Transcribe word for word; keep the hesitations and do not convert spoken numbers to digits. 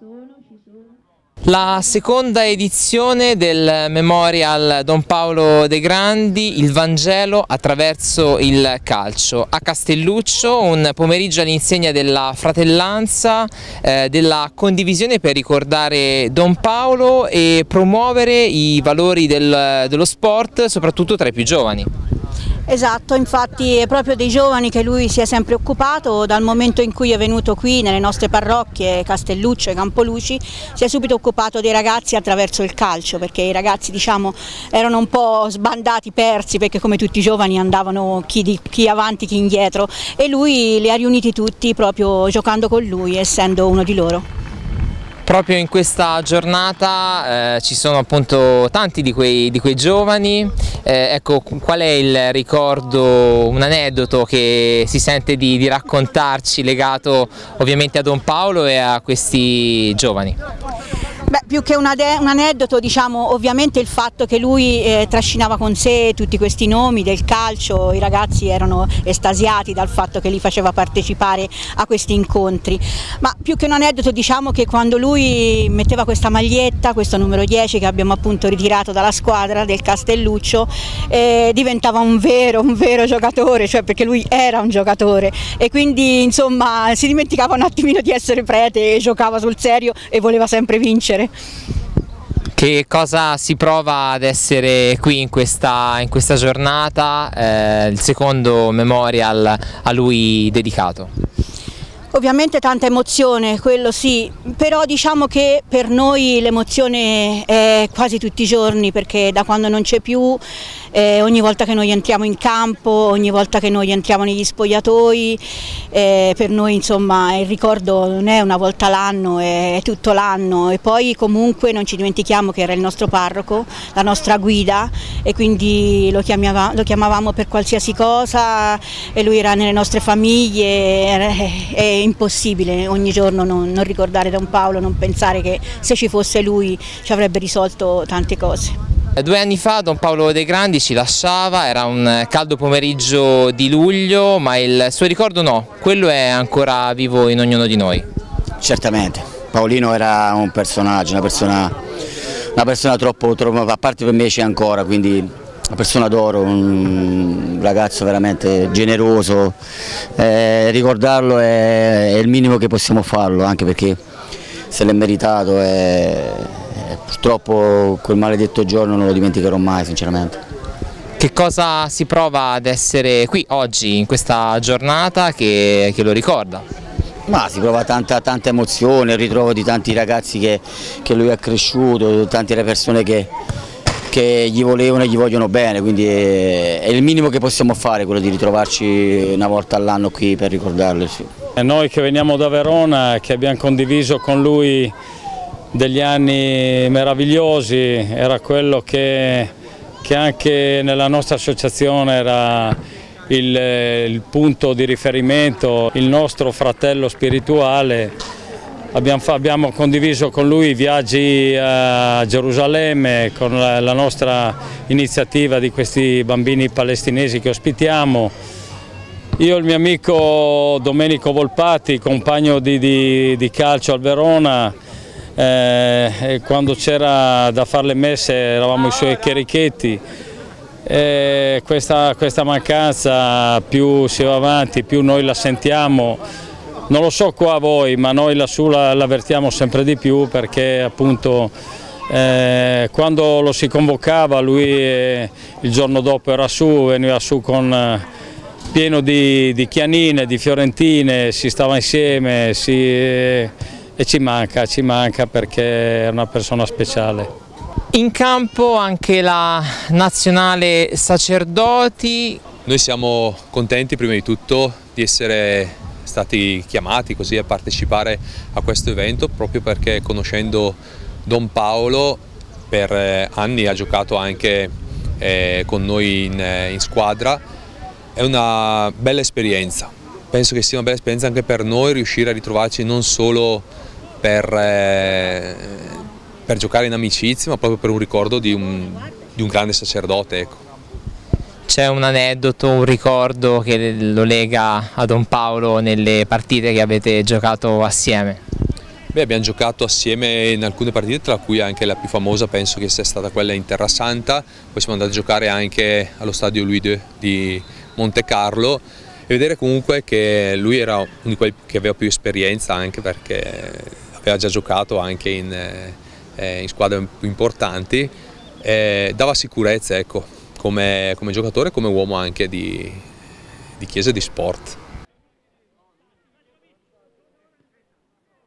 La seconda edizione del Memorial Don Paolo De Grandi, il Vangelo attraverso il calcio, a Castelluccio, un pomeriggio all'insegna della fratellanza, eh, della condivisione per ricordare Don Paolo e promuovere i valori del, dello sport, soprattutto tra i più giovani. Esatto, infatti è proprio dei giovani che lui si è sempre occupato. Dal momento in cui è venuto qui nelle nostre parrocchie Castelluccio e Campoluci si è subito occupato dei ragazzi attraverso il calcio, perché i ragazzi, diciamo, erano un po' sbandati, persi, perché come tutti i giovani andavano chi, di, chi avanti chi indietro, e lui li ha riuniti tutti proprio giocando con lui, essendo uno di loro. Proprio in questa giornata eh, ci sono appunto tanti di quei, di quei giovani, eh, ecco, qual è il ricordo, un aneddoto che si sente di, di raccontarci legato ovviamente a Don Paolo e a questi giovani? Beh, più che un aneddoto, diciamo, ovviamente il fatto che lui eh, trascinava con sé tutti questi nomi del calcio. I ragazzi erano estasiati dal fatto che li faceva partecipare a questi incontri, ma più che un aneddoto, diciamo che quando lui metteva questa maglietta, questo numero dieci che abbiamo appunto ritirato dalla squadra del Castelluccio, eh, diventava un vero, un vero giocatore, cioè perché lui era un giocatore, e quindi insomma si dimenticava un attimino di essere prete e giocava sul serio e voleva sempre vincere. Che cosa si prova ad essere qui in questa, in questa giornata, eh, il secondo memorial a lui dedicato? Ovviamente tanta emozione, quello sì, però diciamo che per noi l'emozione è quasi tutti i giorni, perché da quando non c'è più, eh, ogni volta che noi entriamo in campo, ogni volta che noi entriamo negli spogliatoi, eh, per noi insomma il ricordo non è una volta l'anno, è tutto l'anno, e poi comunque non ci dimentichiamo che era il nostro parroco, la nostra guida, e quindi lo, chiamava, lo chiamavamo per qualsiasi cosa, e lui era nelle nostre famiglie. È impossibile ogni giorno non, non ricordare Don Paolo, non pensare che se ci fosse lui ci avrebbe risolto tante cose. Due anni fa Don Paolo De Grandi ci lasciava, era un caldo pomeriggio di luglio, ma il suo ricordo no, quello è ancora vivo in ognuno di noi. Certamente, Paolino era un personaggio, una persona, una persona troppo, troppo, a parte per me c'è ancora, quindi una persona d'oro, un ragazzo veramente generoso, eh, ricordarlo è, è il minimo che possiamo farlo, anche perché se l'è meritato, e purtroppo quel maledetto giorno non lo dimenticherò mai, sinceramente. Che cosa si prova ad essere qui oggi, in questa giornata che, che lo ricorda? Ma si prova tanta, tanta emozione, il ritrovo di tanti ragazzi che, che lui ha cresciuto, tante le persone che che gli volevano e gli vogliono bene, quindi è, è il minimo che possiamo fare, quello di ritrovarci una volta all'anno qui per ricordarlo. Sì. Noi che veniamo da Verona, che abbiamo condiviso con lui degli anni meravigliosi, era quello che, che anche nella nostra associazione era il, il punto di riferimento, il nostro fratello spirituale. Abbiamo, abbiamo condiviso con lui viaggi a Gerusalemme con la, la nostra iniziativa di questi bambini palestinesi che ospitiamo. Io e il mio amico Domenico Volpati, compagno di, di, di calcio al Verona, eh, quando c'era da fare le messe eravamo i suoi chierichetti. E questa, questa mancanza più si va avanti, più noi la sentiamo. Non lo so qua a voi, ma noi lassù l'avvertiamo sempre di più, perché appunto eh, quando lo si convocava lui eh, il giorno dopo era su, veniva su con eh, pieno di, di chianine, di fiorentine, si stava insieme si, eh, e ci manca, ci manca perché è una persona speciale. In campo anche la nazionale sacerdoti. Noi siamo contenti prima di tutto di essere stati chiamati così a partecipare a questo evento, proprio perché conoscendo Don Paolo per anni ha giocato anche eh, con noi in, in squadra. È una bella esperienza, penso che sia una bella esperienza anche per noi riuscire a ritrovarci non solo per, eh, per giocare in amicizia, ma proprio per un ricordo di un, di un grande sacerdote, ecco. C'è un aneddoto, un ricordo che lo lega a Don Paolo nelle partite che avete giocato assieme? Beh, abbiamo giocato assieme in alcune partite, tra cui anche la più famosa penso che sia stata quella in Terrasanta, poi siamo andati a giocare anche allo stadio Louis deux di Monte Carlo e vedere comunque che lui era uno di quelli che aveva più esperienza, anche perché aveva già giocato anche in, eh, in squadre più importanti, eh, dava sicurezza, ecco, come, come giocatore e come uomo anche di, di chiesa e di sport.